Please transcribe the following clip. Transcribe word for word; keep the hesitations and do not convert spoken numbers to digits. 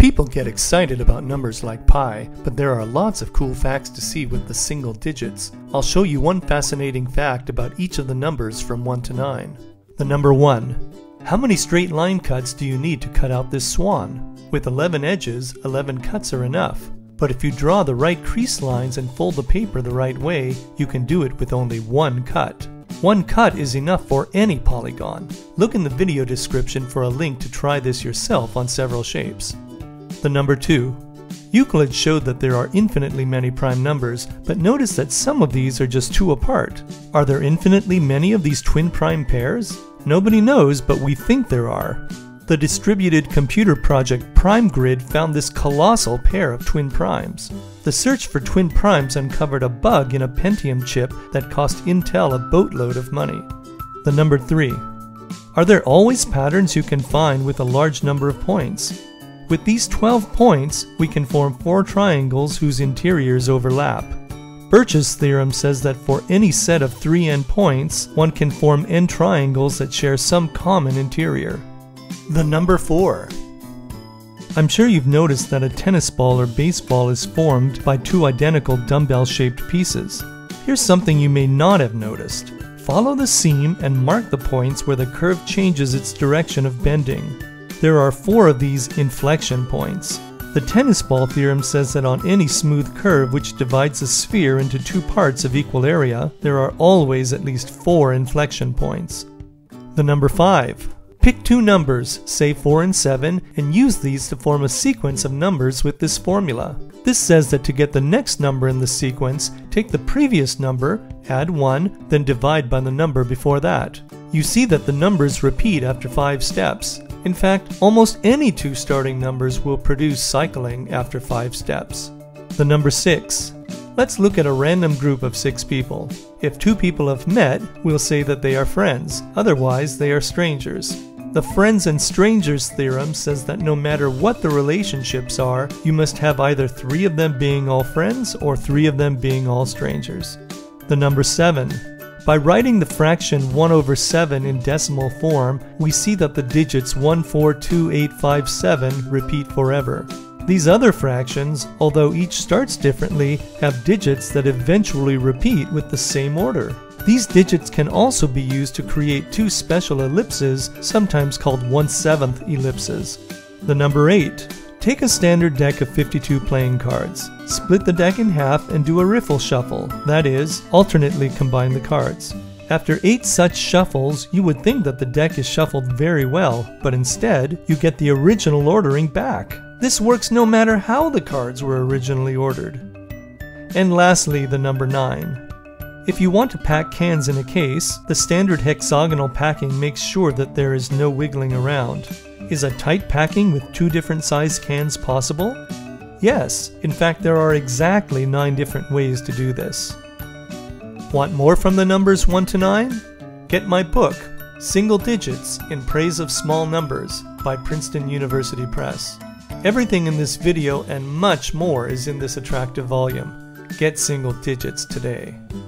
People get excited about numbers like pi, but there are lots of cool facts to see with the single digits. I'll show you one fascinating fact about each of the numbers from one to nine. The number one. How many straight line cuts do you need to cut out this swan? With eleven edges, eleven cuts are enough. But if you draw the right crease lines and fold the paper the right way, you can do it with only one cut. One cut is enough for any polygon. Look in the video description for a link to try this yourself on several shapes. The number two. Euclid showed that there are infinitely many prime numbers, but notice that some of these are just two apart. Are there infinitely many of these twin prime pairs? Nobody knows, but we think there are. The distributed computer project PrimeGrid found this colossal pair of twin primes. The search for twin primes uncovered a bug in a Pentium chip that cost Intel a boatload of money. The number three. Are there always patterns you can find with a large number of points? With these twelve points, we can form four triangles whose interiors overlap. Birch's theorem says that for any set of three endpoints, one can form n triangles that share some common interior. The number four. I'm sure you've noticed that a tennis ball or baseball is formed by two identical dumbbell-shaped pieces. Here's something you may not have noticed. Follow the seam and mark the points where the curve changes its direction of bending. There are four of these inflection points. The tennis ball theorem says that on any smooth curve which divides a sphere into two parts of equal area, there are always at least four inflection points. The number five. Pick two numbers, say four and seven, and use these to form a sequence of numbers with this formula. This says that to get the next number in the sequence, take the previous number, add one, then divide by the number before that. You see that the numbers repeat after five steps. In fact, almost any two starting numbers will produce cycling after five steps. The number six. Let's look at a random group of six people. If two people have met, we'll say that they are friends, otherwise they are strangers. The friends and strangers theorem says that no matter what the relationships are, you must have either three of them being all friends or three of them being all strangers. The number seven. By writing the fraction one over seven in decimal form, we see that the digits one four two eight five seven repeat forever. These other fractions, although each starts differently, have digits that eventually repeat with the same order. These digits can also be used to create two special ellipses, sometimes called one seventh ellipses. The number eight. Take a standard deck of fifty-two playing cards. Split the deck in half and do a riffle shuffle, that is, alternately combine the cards. After eight such shuffles, you would think that the deck is shuffled very well, but instead, you get the original ordering back. This works no matter how the cards were originally ordered. And lastly, the number nine. If you want to pack cans in a case, the standard hexagonal packing makes sure that there is no wiggling around. Is a tight packing with two different size cans possible? Yes, in fact there are exactly nine different ways to do this. Want more from the numbers one to nine? Get my book, Single Digits in Praise of Small Numbers by Princeton University Press. Everything in this video and much more is in this attractive volume. Get Single Digits today.